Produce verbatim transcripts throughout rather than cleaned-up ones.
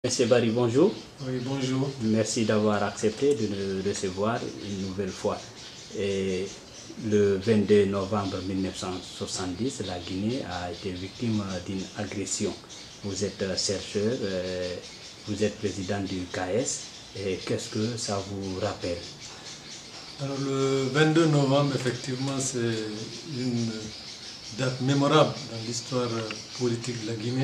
Monsieur Barry, bonjour. Oui, bonjour. Merci d'avoir accepté de nous recevoir une nouvelle fois. Et le vingt-deux novembre mille neuf cent soixante-dix, la Guinée a été victime d'une agression. Vous êtes chercheur, euh, vous êtes président du K S. Et qu'est-ce que ça vous rappelle? Alors le vingt-deux novembre, effectivement, c'est une date mémorable dans l'histoire politique de la Guinée.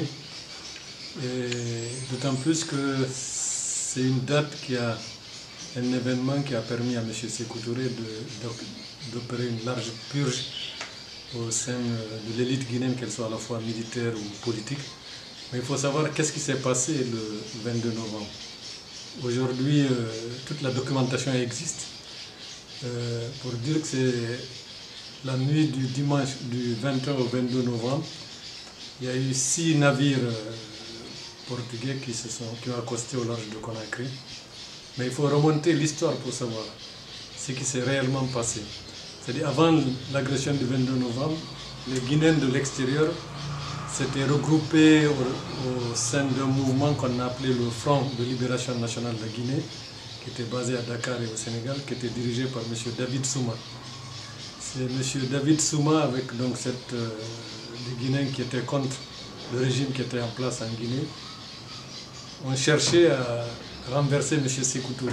D'autant plus que c'est une date qui a un événement qui a permis à M. Sékou Touré d'opérer une large purge au sein de l'élite guinéenne, qu'elle soit à la fois militaire ou politique. Mais il faut savoir qu'est-ce qui s'est passé le vingt-deux novembre. Aujourd'hui, euh, toute la documentation existe euh, pour dire que c'est la nuit du dimanche du vingt et un au vingt-deux novembre. Il y a eu six navires euh, portugais qui, se sont, qui ont accosté au large de Conakry. Mais il faut remonter l'histoire pour savoir ce qui s'est réellement passé. C'est-à-dire avant l'agression du vingt-deux novembre, les Guinéens de l'extérieur s'étaient regroupés au, au sein d'un mouvement qu'on a appelé le Front de Libération Nationale de la Guinée, qui était basé à Dakar et au Sénégal, qui était dirigé par M. David Souma. C'est M. David Souma avec donc cette, euh, les Guinéens qui étaient contre le régime qui était en place en Guinée, ont cherché à renverser M. Sékou Touré.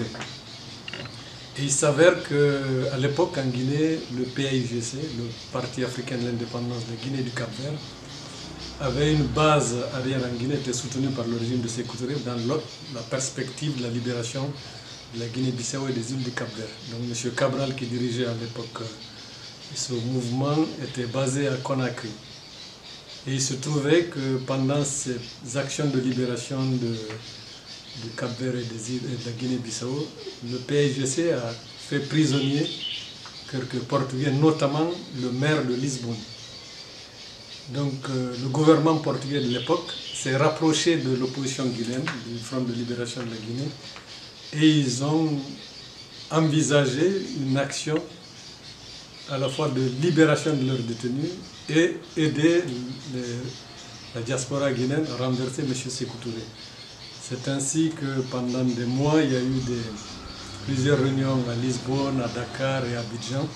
Et il s'avère qu'à l'époque, en Guinée, le P A I G C, le Parti africain de l'indépendance de Guinée et du Cap-Vert, avait une base arrière en Guinée, était soutenu par le régime de Sékou Touré dans la perspective de la libération de la Guinée-Bissau et des îles du Cap-Vert. Donc M. Cabral, qui dirigeait à l'époque ce mouvement, était basé à Conakry. Et il se trouvait que pendant ces actions de libération de, du Cap-Vert et des îles et de la Guinée-Bissau, le P A I G C a fait prisonnier quelques Portugais, notamment le maire de Lisbonne. Donc euh, le gouvernement portugais de l'époque s'est rapproché de l'opposition guinéenne, du Front de Libération de la Guinée, et ils ont envisagé une action à la fois de libération de leurs détenus et aider les, la diaspora guinéenne à renverser M. Sékou Touré. C'est ainsi que pendant des mois, il y a eu des, plusieurs réunions à Lisbonne, à Dakar et à Abidjan.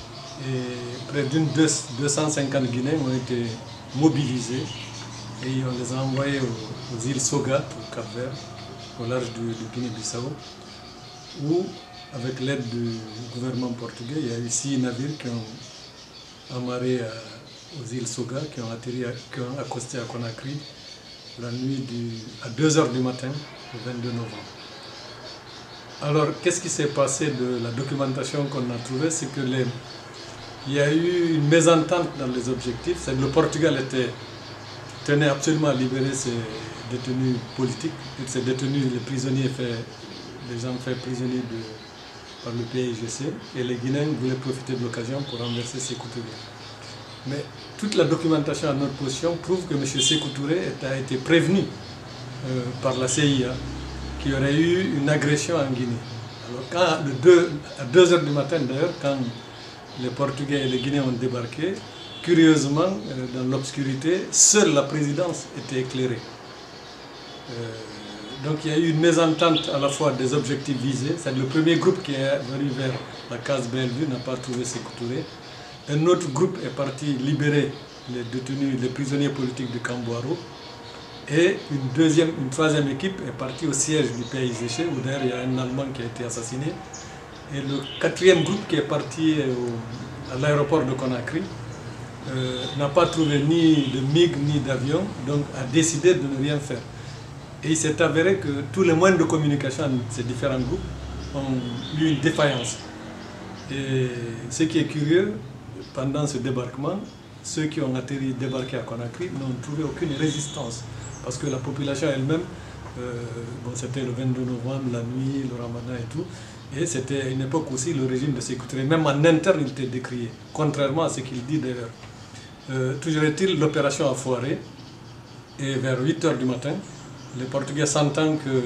Et près d'une deux cent cinquante Guinéens ont été mobilisés et on les a envoyés aux, aux îles Sogat, au Cap-Vert, au large de, de Guinée-Bissau, où, avec l'aide du gouvernement portugais, il y a eu six navires qui ont amarré à, aux îles Soga, qui ont atterri, à, qui ont accosté à Conakry la nuit du, à deux heures du matin, le vingt-deux novembre. Alors, qu'est-ce qui s'est passé de la documentation qu'on a trouvée? C'est que les, il y a eu une mésentente dans les objectifs. C'est que le Portugal était, tenait absolument à libérer ses détenus politiques, et ses détenus, les prisonniers, fait, les gens faits prisonniers de par le P A I G C, et les Guinéens voulaient profiter de l'occasion pour renverser Sékou Touré. Mais toute la documentation à notre position prouve que M. Sékou Touré a été prévenu euh, par la C I A qu'il y aurait eu une agression en Guinée. Alors quand, le deux, à deux heures du matin d'ailleurs, quand les Portugais et les Guinéens ont débarqué, curieusement, euh, dans l'obscurité, seule la présidence était éclairée. Euh, Donc il y a eu une mésentente à la fois des objectifs visés. C'est le premier groupe qui est venu vers la case Bellevue n'a pas trouvé Sékou Touré. Un autre groupe est parti libérer les détenus, les prisonniers politiques de Camboiro. Et une deuxième, une troisième équipe est partie au siège du P A I G C, où d'ailleurs il y a un Allemand qui a été assassiné. Et le quatrième groupe qui est parti au, à l'aéroport de Conakry euh, n'a pas trouvé ni de MiG ni d'avion, donc a décidé de ne rien faire. Et il s'est avéré que tous les moyens de communication de ces différents groupes ont eu une défaillance. Et ce qui est curieux, pendant ce débarquement, ceux qui ont atterri, débarqué à Conakry n'ont trouvé aucune résistance. Parce que la population elle-même, euh, bon, c'était le vingt-deux novembre, la nuit, le ramadan et tout, et c'était à une époque aussi le régime de Sékou Touré, même en interne il était décrié, contrairement à ce qu'il dit d'ailleurs. Euh, toujours est-il, l'opération a foiré, et vers huit heures du matin, les Portugais sentant que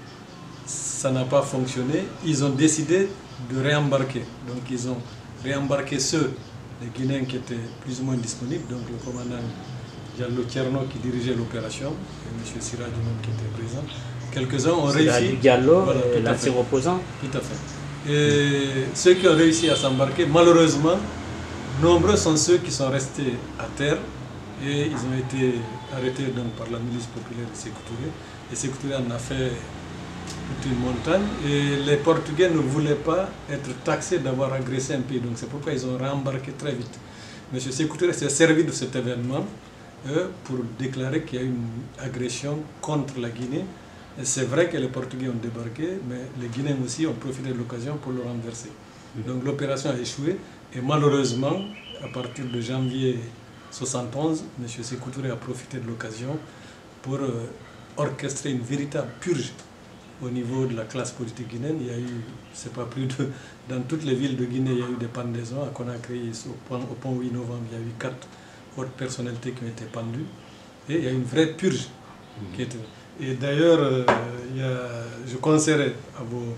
ça n'a pas fonctionné, ils ont décidé de réembarquer. Donc ils ont réembarqué ceux, les Guinéens qui étaient plus ou moins disponibles, donc le commandant Diallo Tcherno qui dirigeait l'opération, et M. Siraj qui était présent, quelques-uns ont réussi. Diallo, voilà, l'ancien opposant. Tout à fait. Et ceux qui ont réussi à s'embarquer, malheureusement, nombreux sont ceux qui sont restés à terre et ils ont été arrêtés donc, par la milice populaire de Sékou Touré. Et Sékou Touré en a fait toute une montagne. Et les Portugais ne voulaient pas être taxés d'avoir agressé un pays. Donc c'est pourquoi ils ont rembarqué très vite. M. Sékou Touré s'est servi de cet événement euh, pour déclarer qu'il y a une agression contre la Guinée. Et c'est vrai que les Portugais ont débarqué, mais les Guinéens aussi ont profité de l'occasion pour le renverser. Donc l'opération a échoué. Et malheureusement, à partir de janvier soixante et onze, M. Sékou Touré a profité de l'occasion pour euh, orchestrer une véritable purge au niveau de la classe politique guinéenne. Il y a eu, c'est pas plus de, dans toutes les villes de Guinée, il y a eu des pendaisons. À Conakry, au pont, au pont huit novembre, il y a eu quatre hautes personnalités qui ont été pendues. Et il y a eu une vraie purge qui était. Et d'ailleurs, euh, il y a, je conseillerais à vos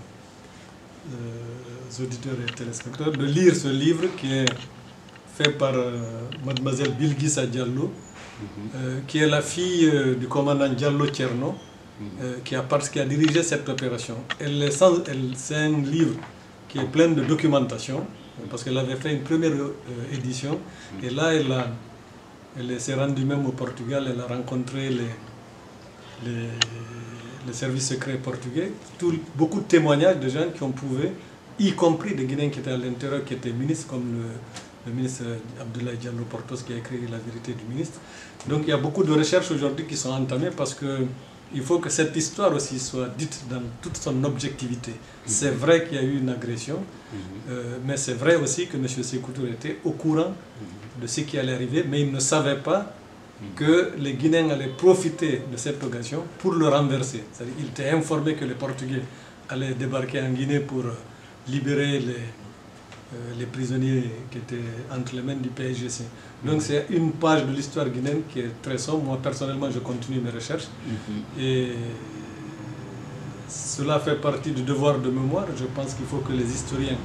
euh, auditeurs et téléspectateurs de lire ce livre qui est fait par euh, mademoiselle Bilguissa Diallo, euh, qui est la fille euh, du commandant Diallo Tcherno, euh, qui, a, qui a dirigé cette opération. C'est un livre qui est plein de documentation, parce qu'elle avait fait une première euh, édition, et là elle, a, elle s'est rendue même au Portugal, elle a rencontré les, les, les services secrets portugais, tout, beaucoup de témoignages de gens qui ont prouvé, y compris des Guinéens qui étaient à l'intérieur, qui étaient ministres, comme le le ministre Abdoulaye Diallo Portos qui a écrit La vérité du ministre. Donc il y a beaucoup de recherches aujourd'hui qui sont entamées parce qu'il faut que cette histoire aussi soit dite dans toute son objectivité. C'est vrai qu'il y a eu une agression, euh, mais c'est vrai aussi que M. Sékou Touré était au courant de ce qui allait arriver, mais il ne savait pas que les Guinéens allaient profiter de cette occasion pour le renverser. C'est-à-dire qu'il était informé que les Portugais allaient débarquer en Guinée pour libérer les... Euh, les prisonniers qui étaient entre les mains du P S G C. Donc c'est une page de l'histoire guinéenne qui est très sombre. Moi personnellement je continue mes recherches mm-hmm. et cela fait partie du devoir de mémoire. Je pense qu'il faut que les historiens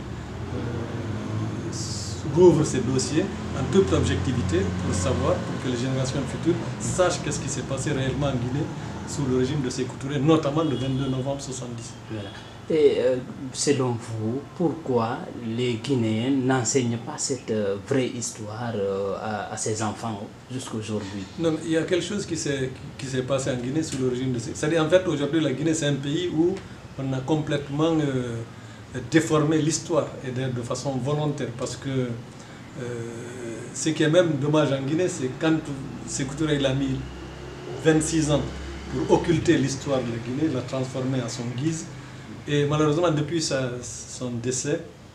euh, ouvrent ces dossiers en toute objectivité pour savoir, pour que les générations futures sachent qu'est-ce qui s'est passé réellement en Guinée sous le régime de Sékou Touré, notamment le vingt-deux novembre soixante-dix. Voilà. Et euh, selon vous, pourquoi les Guinéens n'enseignent pas cette euh, vraie histoire euh, à, à ses enfants jusqu'à aujourd'hui? Non, il y a quelque chose qui s'est qui s'est passé en Guinée sous le régime de Sékou. C'est-à-dire en fait aujourd'hui la Guinée c'est un pays où on a complètement euh, déformé l'histoire et de, de façon volontaire parce que euh, ce qui est même dommage en Guinée c'est quand Sékou Touré il a mis vingt-six ans pour occulter l'histoire de la Guinée, la transformer à son guise. Et malheureusement, depuis sa, son décès,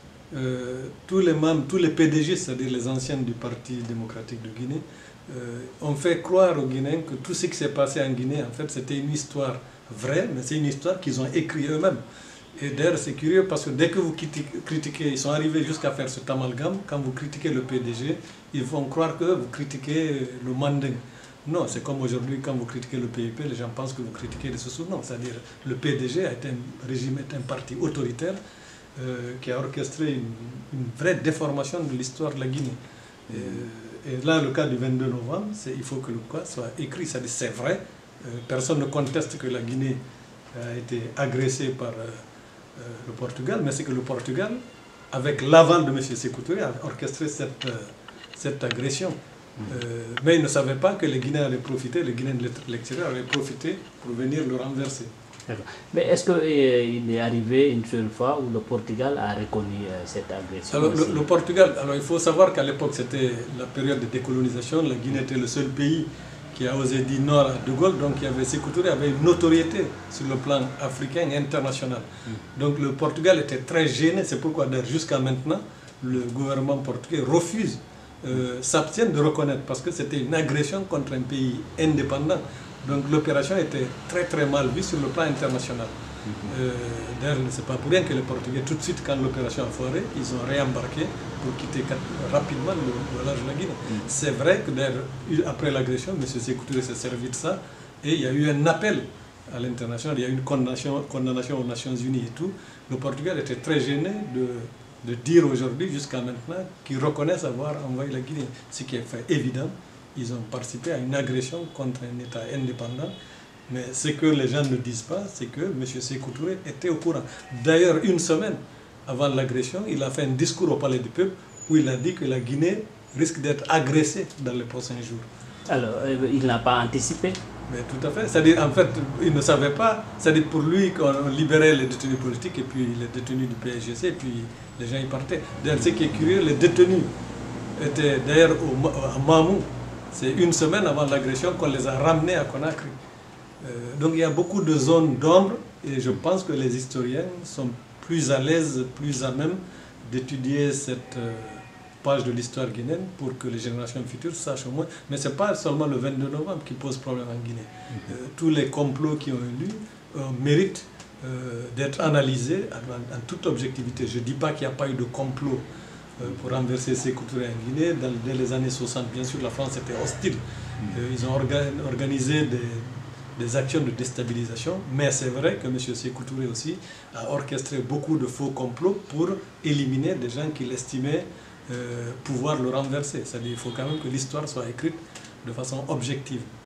euh, tous les membres, tous les P D G, c'est-à-dire les anciens du Parti démocratique de Guinée, euh, ont fait croire aux Guinéens que tout ce qui s'est passé en Guinée, en fait, c'était une histoire vraie, mais c'est une histoire qu'ils ont écrite eux-mêmes. Et d'ailleurs, c'est curieux parce que dès que vous critiquez, ils sont arrivés jusqu'à faire cet amalgame, quand vous critiquez le P D G, ils font croire que vous critiquez le Manding. Non, c'est comme aujourd'hui, quand vous critiquez le P I P, les gens pensent que vous critiquez les Sous. Non, c'est-à-dire le P D G est un régime, est un parti autoritaire euh, qui a orchestré une, une vraie déformation de l'histoire de la Guinée. Et, et là, le cas du vingt-deux novembre, il faut que le cas soit écrit. C'est vrai, euh, personne ne conteste que la Guinée a été agressée par euh, euh, le Portugal, mais c'est que le Portugal, avec l'aval de M. Sékou Touré, a orchestré cette, euh, cette agression. Euh, mais ils ne savaient pas que les Guinéens allaient profiter, les Guinéens de l'extérieur allaient profiter pour venir le renverser. Mais est-ce qu'il euh, est arrivé une seule fois où le Portugal a reconnu euh, cette agression? Alors le, le Portugal, alors il faut savoir qu'à l'époque c'était la période de décolonisation, la Guinée était le seul pays qui a osé dire non à De Gaulle, donc il y avait Sékou Touré avait une notoriété sur le plan africain et international. Mm. Donc le Portugal était très gêné, c'est pourquoi jusqu'à maintenant le gouvernement portugais refuse Euh, s'abstiennent de reconnaître parce que c'était une agression contre un pays indépendant. Donc l'opération était très très mal vue sur le plan international. Mm-hmm. euh, D'ailleurs, ce n'est pas pour rien que les Portugais, tout de suite quand l'opération a foiré, ils ont réembarqué pour quitter rapidement le, le large de la Guinée. Mm-hmm. C'est vrai que après l'agression, M. Sékou Touré s'est servi de ça et il y a eu un appel à l'international, il y a eu une condamnation, condamnation aux Nations Unies et tout. Le Portugal était très gêné de de dire aujourd'hui, jusqu'à maintenant, qu'ils reconnaissent avoir envoyé la Guinée. Ce qui est fait évident, ils ont participé à une agression contre un État indépendant Mais ce que les gens ne disent pas, c'est que M. Sékou Touré était au courant. D'ailleurs, une semaine avant l'agression, il a fait un discours au Palais du Peuple où il a dit que la Guinée risque d'être agressée dans les prochains jours. Alors, il n'a pas anticipé? Mais tout à fait. C'est-à-dire, en fait, il ne savait pas. C'est-à-dire, pour lui, qu'on libérait les détenus politiques et puis les détenus du P S G C, et puis les gens y partaient. D'ailleurs, ce qui est curieux, les détenus étaient d'ailleurs à Mamou. C'est une semaine avant l'agression qu'on les a ramenés à Conakry. Euh, donc, il y a beaucoup de zones d'ombre et je pense que les historiens sont plus à l'aise, plus à même d'étudier cette euh, page de l'histoire guinéenne pour que les générations futures sachent au moins. Mais ce n'est pas seulement le vingt-deux novembre qui pose problème en Guinée. Euh, tous les complots qui ont eu lieu euh, méritent euh, d'être analysés en, en toute objectivité. Je ne dis pas qu'il n'y a pas eu de complot euh, pour renverser Sékou Touré en Guinée. Dans, dès les années soixante, bien sûr, la France était hostile. Euh, ils ont orga organisé des des actions de déstabilisation, mais c'est vrai que M. Sékou Touré aussi a orchestré beaucoup de faux complots pour éliminer des gens qu'il estimait euh, pouvoir le renverser. C'est-à-dire qu'il faut quand même que l'histoire soit écrite de façon objective.